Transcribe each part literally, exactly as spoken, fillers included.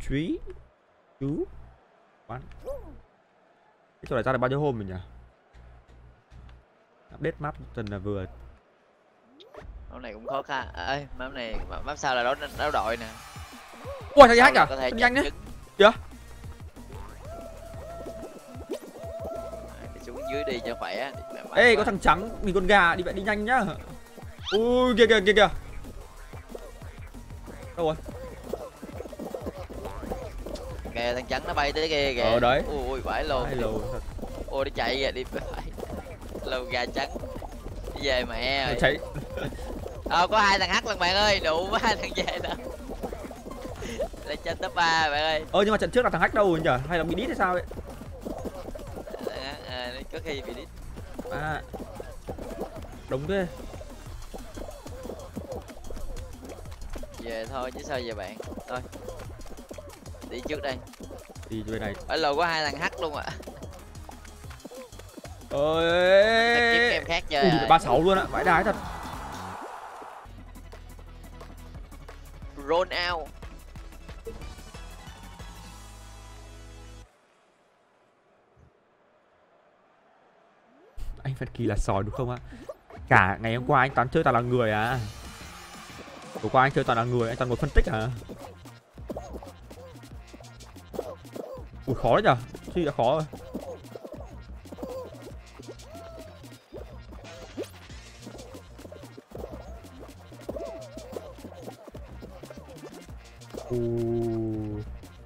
Trí chú quán. Cái chỗ này ra được bao nhiêu hôm rồi nhỉ? Update map tuần là vừa. Map này cũng khó khăn. Ê, map này map sau là đấu đấu đội nè. Ui thằng hack à? Thằng nhanh đấy. Kìa. Đi xuống dưới đi cho khỏe. Ê có thằng trắng, mình con gà đi vậy đi nhanh nhá. Ui kìa kìa kìa kìa. Đâu rồi? Kìa thằng trắng nó bay tới kia kìa. Ờ đấy. Ui vãi luôn. Hello. Ôi nó chạy kìa đi phải. Lâu gà trắng. Đi về mẹ rồi. Chạy. Ờ có hai thằng hắc lần bạn ơi, đủ quá hai thằng về đâu. Lên trên top ba bạn ơi. Ơ nhưng mà trận trước là thằng hack đâu rồi nhỉ? Hay là bị đít hay sao ấy? À, có khi bị đít. À. Đúng thế. Về thôi chứ sao về bạn. Thôi. Đi trước đây. Đi bên này. Ở lầu có hai thằng hắc luôn ạ. À. Ơi. Kiếm game khác chơi. Ui ba sáu luôn ạ, vãi đái thật. Roll out. Anh Phan Kỳ là sòi đúng không ạ? Cả ngày hôm qua anh toàn chơi toàn là người à. Hôm qua anh chơi toàn là người, anh toàn ngồi phân tích à. Ui khó đấy nhở, chứ đã khó rồi. Uh.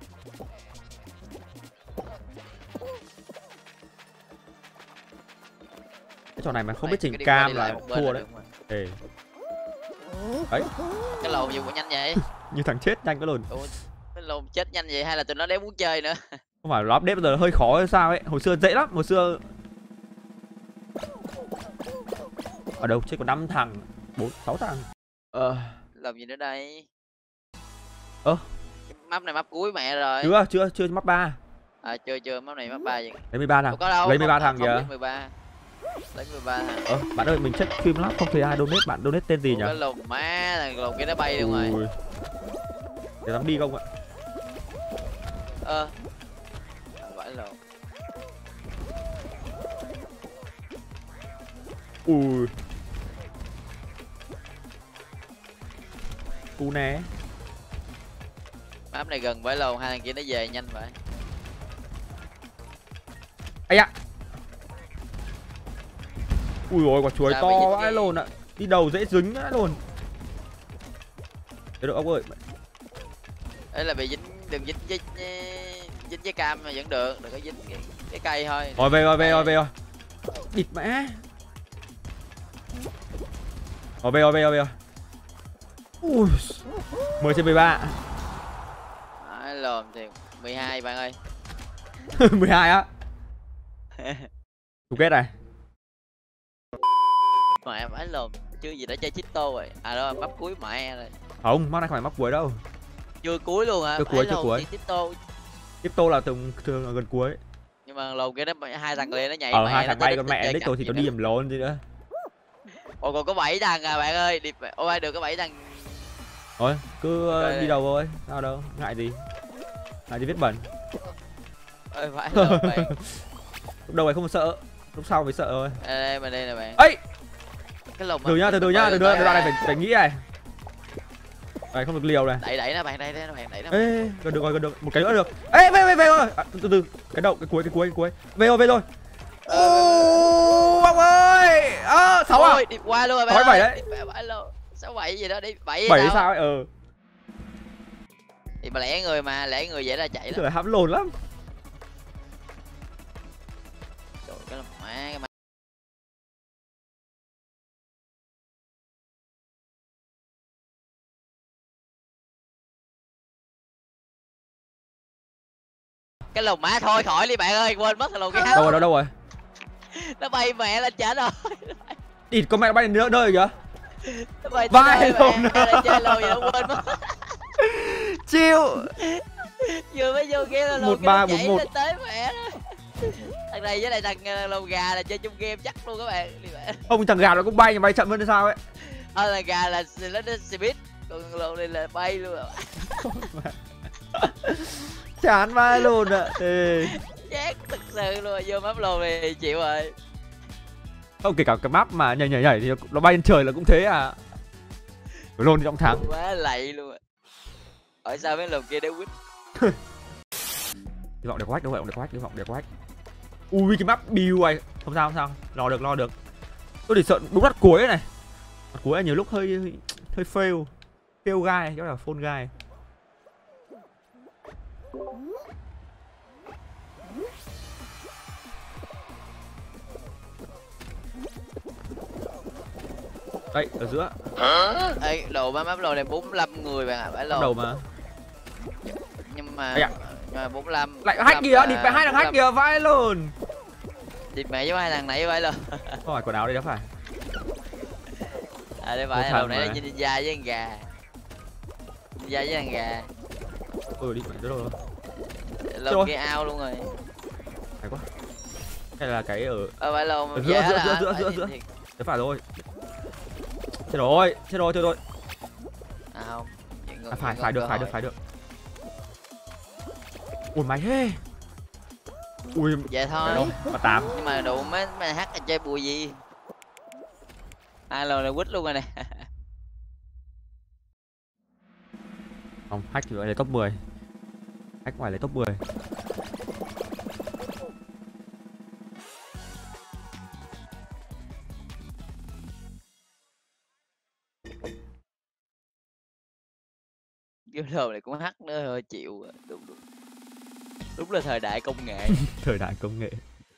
Cái trò này mà không biết chỉnh cam là thua đấy. Ê. Đấy. Cái lồn gì cũng nhanh vậy? Như thằng chết nhanh cái lồn. Ủa, cái lồn chết nhanh vậy hay là tụi nó đéo muốn chơi nữa? Không phải nó update bây giờ hơi khó hay sao ấy. Hồi xưa dễ lắm, hồi xưa. Ở đâu chết có năm thằng, bốn sáu thằng. Ờ. Làm gì nữa đây? Ơ. Map này map cuối mẹ rồi. Chưa, chưa, chưa map ba. À chưa chưa, map này map ba vậy. Lấy mười ba thằng. Có đâu, lấy mười ba không, thằng kìa. mười ba. Lấy mười ba thằng. Ờ, bạn ơi mình check phim lắm, không thấy ai donate, bạn donate tên gì nhỉ? Cái lồn má, thằng lồn kia nó bay luôn rồi. Để dám đi không ạ? Ờ. Vãi lồn. Ui. Cú né. Map này gần vãi lồn, hai thằng kia nó về nhanh vậy. Ây da. Ui ôi quả chuối to vãi lồn ạ. Đi đầu dễ dính vãi lồn. Thế được ông ơi. Đấy là bị dính, đừng dính với dính với cam mà vẫn được, đừng có dính cái, cái cây thôi. Rồi về rồi về rồi về rồi. Địt mẹ. Rồi về rồi về rồi về rồi. Ui. mười trên mười ba. Đấy, lồn thì mười hai bạn ơi. mười hai á. Chung kết này. Mà em ấy lồn chưa gì đã chơi Chito rồi. À đâu map cuối mẹ rồi. Không, map này không phải map cuối đâu. Chưa cuối luôn hả? Chưa cuối, chưa cuối. Chito. Chito là thường thường là gần cuối. Nhưng mà lồn kia nó hai thằng liền nó nhảy. Ờ hai thằng bay con mẹ đích rồi thì nó đi làm lồn gì nữa. Ồ còn có bảy thằng à bạn ơi, đi ô ai được có bảy thằng. Thôi, cứ uh, đi đầu thôi, sao đâu, ngại gì. Ngại gì viết bẩn. Ơi phải lồn bạn. Lúc đầu mày không sợ, lúc sau mới sợ thôi. Đây đây mà đây nè bạn. Ấy. Cái lồn từ nhá, từ từ nhá, từ từ đoạn này phải phải nghĩ này. Này không được liều này. Đẩy đẩy nó bạn, đây đây nó bạn, đẩy nó. Ê, gần được rồi, gần được. Một cái nữa được. Ê, về về về rồi. À, từ từ, cái đầu, cái cuối, cái cuối, cái cuối. Về rồi, về rồi. Ô, ông ơi. Ơ, sáu à? Đi qua luôn rồi bạn. Sáu bảy đấy. bảy luôn. sáu bảy gì đó đi, bảy bảy sao ấy? Ờ. Thì mà lẻ người mà, lẻ người dễ ra chạy lắm. Trời hãm lồn lắm. Trời cái má cái má. Cái lồng má thôi khỏi đi bạn ơi, quên mất thằng lồng kia. Đâu rồi, đâu đâu rồi? Nó bay mẹ lên trả rồi. Địt con mẹ bay đến nơi rồi kìa. Nó bay vai lồn chơi lồn vậy quên mất. Chiêu. Vừa mới vô kia là lồn một ba bốn một tới mẹ đó. Thằng này với lại thằng lồn gà là chơi chung game chắc luôn các bạn. Ông thằng gà nó cũng bay nhưng bay chậm hơn hay sao ấy? Ờ thằng gà là nó speed, còn lồn này là bay luôn rồi. Chán vai luôn ạ. Ê. Chát thực sự luôn, vô map lô thì chịu rồi. Không, kể cả cái map mà nhảy nhảy nhảy thì nó bay lên trời là cũng thế à. Lôn thì trong thắng. Quá lạy luôn. Ở sao mấy lần kia để quýt. Hy vọng để quách, đúng vậy, để quách, hy vọng để quách. Ui cái map build này, không sao không sao, lo được lo được. Tôi chỉ sợ đúng đắt cuối này. Đắt cuối là nhiều lúc hơi hơi, hơi fail. Fail guy, cái là phone guy. Đây, ở giữa. Ê, đồ map lô này bốn mươi lăm người bạn ạ, phải Bắt lô. đầu mà. Nhưng mà Ây à. nhưng mà bốn mươi lăm Lại hack kìa, địt mẹ hai thằng hack kìa, vai luôn. địt mẹ với hai thằng này phải luôn. Không phải quần áo đây đó phải. À đây phải, đầu này là ninja với thằng gà. Ninja với thằng gà. Ừ đi, phải rồi. Lông kia ao luôn rồi. Hay quá. Hay là cái ở Ờ phải lông. ở giữa, giữa, giữa, giữa, giữa, giữa. Thế phải rồi. Chết rồi, chết rồi, chết rồi. À không. À, phải, phải được, phải được, phải được. Ui mày hê. Ui. Vậy thôi. Mà tám. Nhưng mà đủ mấy mấy hát là chơi bùi gì. Hai lần là quýt luôn rồi nè. Không, hack thì lấy top mười. Hack ngoài lấy top mười. Cái đồ này cũng hack nữa thôi, chịu. Đúng đúng. Đúng là thời đại công nghệ. Thời đại công nghệ.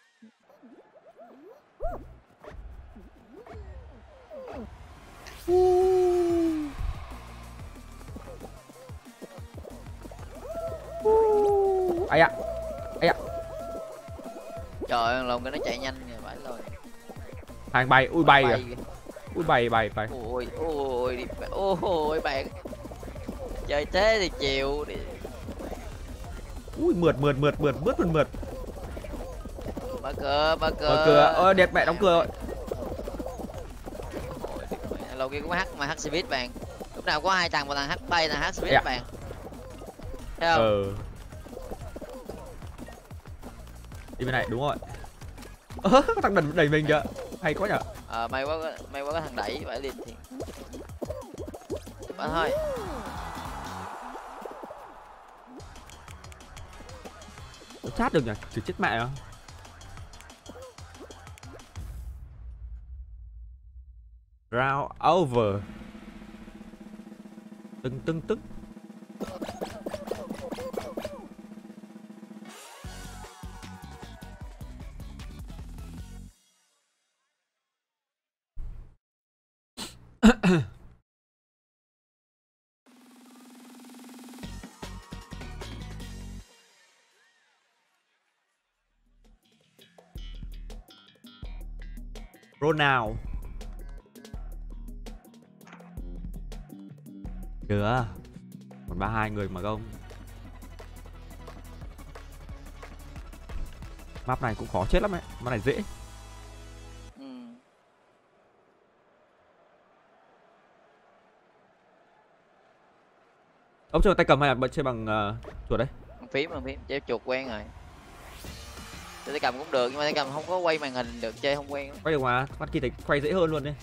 Ai ạ. Ai ạ. Trời ơi, lòng cái nó chạy nhanh rồi phải rồi. Hàng bay, ui bay Bay à. kìa. Ui bay bay bay. Ôi ôi đi ôi bạn. Chơi thế thì chịu đi. Ui mượt mượt mượt mượt mướt mượt mượt. Mở cửa, mở cửa. Mở cửa. Ơ đẹp mẹ đóng cửa rồi. Lâu kia cũng hack mà hack speed bạn. Lúc nào có hai thằng, một thằng hack bay, thằng hack speed bạn. Thấy không? Ờ. Đi bên này đúng rồi. Ơ có thằng đẩy đẩy mình kìa. Hay quá nhở. Ờ may quá, may quá có thằng đẩy phải liền thì. Bạn thôi. Nó chat được nhỉ? Chỉ chết mẹ không? Round over. Tưng tưng tức. Ronald. Chưa. Còn ba hai người mà không. Map này cũng khó chết lắm ấy. Map này dễ. Ừ. Ông chơi tay cầm hay là bật chơi bằng uh, chuột đấy? Bằng phím, bằng phím, chơi chuột quen rồi. Tay cầm cũng được nhưng mà tay cầm không có quay màn hình được, chơi không quen. Quay được mà, mắt kia thấy quay dễ hơn luôn đi.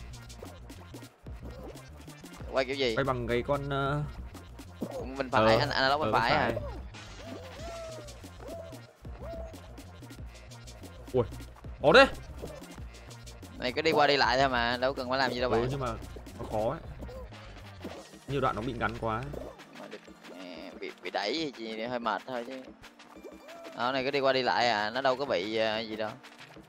Quay kiểu gì? Quay bằng cái con uh... Mình phải, ờ, anh anh lóc bên phải à. Ui, khó đấy. Này cứ đi qua đi lại thôi mà, đâu cần phải làm gì đâu bạn. Ừ, nhưng mà nó khó ấy. Nhiều đoạn nó bị ngắn quá. Bị bị đẩy gì thì hơi mệt thôi chứ. Đó này cứ đi qua đi lại à, nó đâu có bị uh, gì đâu.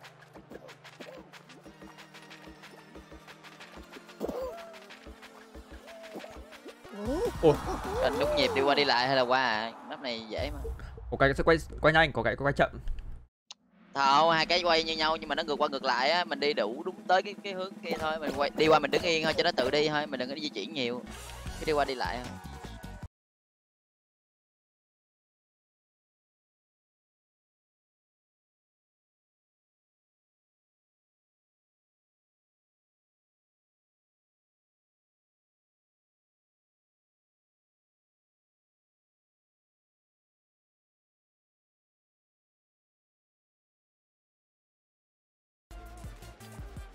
Ủa, anh đúng nhịp đi qua đi lại hay là qua à? Map này dễ mà. có cái sẽ quay quay nhanh, có cái quay chậm. Thôi hai cái quay như nhau nhưng mà nó ngược qua ngược lại á, mình đi đủ đúng tới cái cái hướng kia thôi, mình quay đi qua mình đứng yên thôi cho nó tự đi thôi, mình đừng có di chuyển nhiều. Cái đi qua đi lại thôi.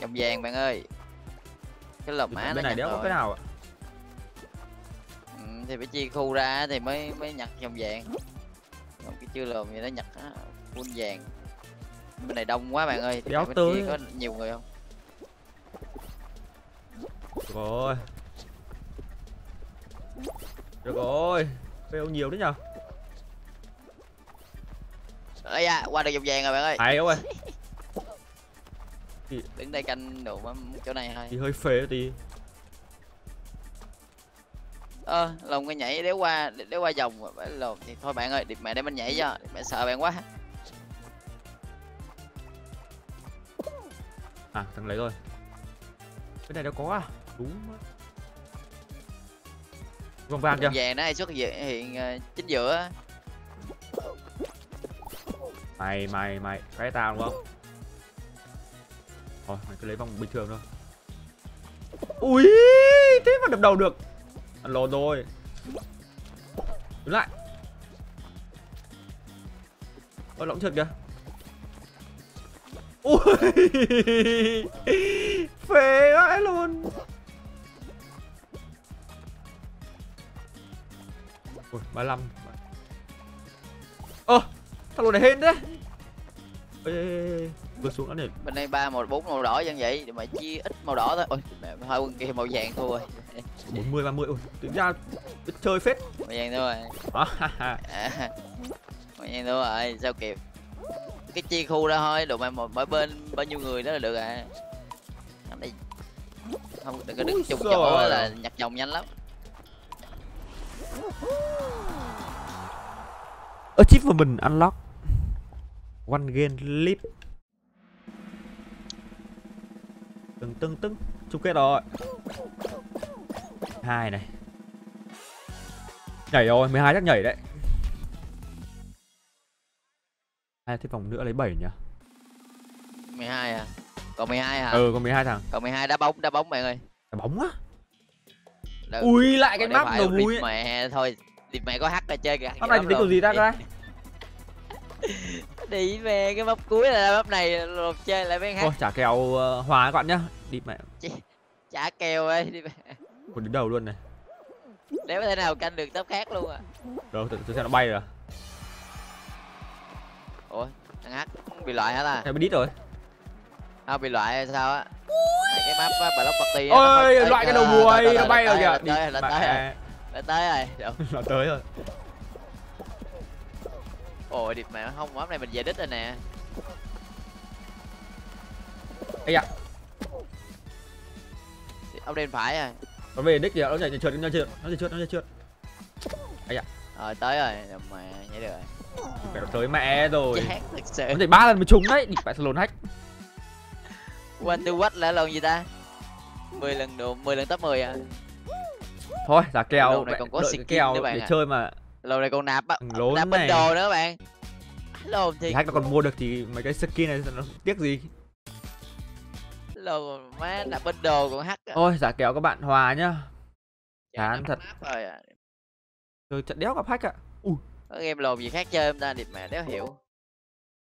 Chồng vàng bạn ơi. Cái lồng má nó Bên này nhặt đéo có rồi. cái nào ạ. Ừ, thì phải chia khu ra thì mới mới nhặt chồng vàng. Còn cái chưa lồng gì nó nhặt á, full vàng. Bên này đông quá bạn ơi. Thì Đéo bên tới. kia có nhiều người không? Được rồi. Được rồi. Fail nhiều đấy nhờ. Ây da, qua được chồng vàng rồi bạn ơi. Hay ơi. Đứng đây canh đồ chỗ này thôi. Thì hơi phế tí. Ơ, ờ, lồng cái nhảy đéo qua đéo qua vòng mà phải lồn thì thôi bạn ơi, điệp mẹ để mình nhảy cho, mẹ sợ bạn quá. À, thằng lấy rồi. Cái này đâu có à? Đúng. Vòng vàng chưa? Vàng nó hay xuất hiện, hiện uh, chính giữa. Mày mày mày, cái tao đúng không? Thôi, mày cứ lấy vòng bình thường thôi. Ui, thế mà đập đầu được. Ăn lồn rồi. Đứng lại. Ơ, lõng trượt kìa. Ui, phê vãi luôn. Ui, ba mươi lăm. Ơ, thằng lồn này hên đấy. Ê, ê, ê, vượt xuống đã để. Bên đây ba màu bốn màu đỏ dân vậy, mà chia ít màu đỏ thôi. Ôi, mẹ hai quân kia màu vàng thua rồi. bốn mươi ba mươi. Ui, tính ra biết chơi phết. Màu vàng thua rồi. À, màu vàng thua rồi, sao kịp. Cái chia khu ra thôi, đồ mày mỗi bên bao nhiêu người đó là được à. Đây không đừng có đứng chung chỗ là nhặt vòng nhanh lắm. Achievement unlock. One game lead. Từng từng từng chung kết rồi. Hai này. Nhảy rồi, mười hai chắc nhảy đấy. Hai thêm vòng nữa lấy bảy nhỉ? mười hai à? Còn mười hai hả? Ừ, còn mười hai thằng. Còn mười hai đá bóng, đá bóng bạn ơi. Đá bóng á. Được. Ui, lại cái map đầu vui vui. mẹ thôi. Điệp mẹ có hack ra chơi kìa. Map này thì tính kiểu gì ta cái? Đi về cái map cuối là map này lột chơi lại bên Thôi hack. trả kèo uh, hòa các bạn nhá. Đi mẹ. Chả kèo ơi, đi về. Một đến đầu luôn này. Nếu có thể nào canh được tấp khác luôn à. Rồi, tôi xem nó bay rồi. Ủa, thằng hack bị loại hả ta? Em bị đít rồi. Không bị loại hay sao á? Cái map á, block party. Ôi, loại cái đầu muối nó bay rồi kìa. Tới là tới rồi. Là tới rồi. Nó tới rồi. Ôi điệp mẹ không, map này mình về đích rồi nè. Ây da. Ông đen phải rồi. Nó về đích kìa, nó nhảy trượt, nó trượt, nó trượt, nó trượt. Ây da. Rồi tới rồi, mà nhảy được rồi. Mẹ nó tới mẹ rồi. Chán thật sự. Nó nhảy ba lần mới trúng đấy, đi phải lồn hack. One to what là lần gì ta? mười lần độ, mười lần top mười à. Thôi, giả kèo, Lồn này còn có đợi skin cái kèo nữa bạn để à. chơi mà. Lồn này còn nạp á, Lốn nạp này. bên đồ nữa bạn. Lồn thì Thì hack nó còn mua được thì mấy cái skin này nó tiếc gì. lồn má nạp bên đồ còn hack á. Thôi, giả kèo các bạn hòa nhá. Chán thật. Rồi à. Rồi trận đéo gặp hack ạ. Ui. Có game lồn gì khác chơi không ta, điệp mẹ đéo hiểu.